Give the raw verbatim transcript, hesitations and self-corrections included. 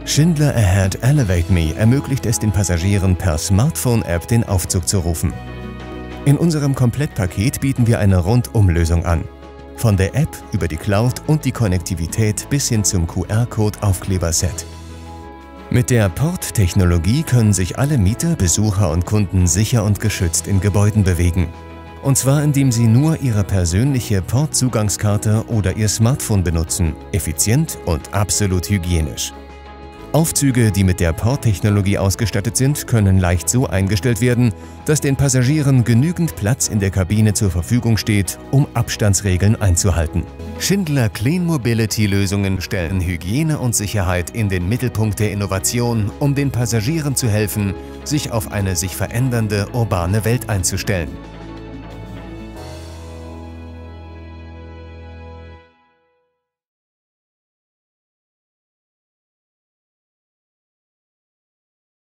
Schindler Ahead Elevate Me ermöglicht es den Passagieren per Smartphone-App den Aufzug zu rufen. In unserem Komplettpaket bieten wir eine Rundumlösung an. Von der App über die Cloud und die Konnektivität bis hin zum Q R-Code-Aufkleberset. Mit der Port-Technologie können sich alle Mieter, Besucher und Kunden sicher und geschützt in Gebäuden bewegen. Und zwar indem sie nur ihre persönliche Port-Zugangskarte oder ihr Smartphone benutzen, effizient und absolut hygienisch. Aufzüge, die mit der Port-Technologie ausgestattet sind, können leicht so eingestellt werden, dass den Passagieren genügend Platz in der Kabine zur Verfügung steht, um Abstandsregeln einzuhalten. Schindler Clean Mobility-Lösungen stellen Hygiene und Sicherheit in den Mittelpunkt der Innovation, um den Passagieren zu helfen, sich auf eine sich verändernde urbane Welt einzustellen.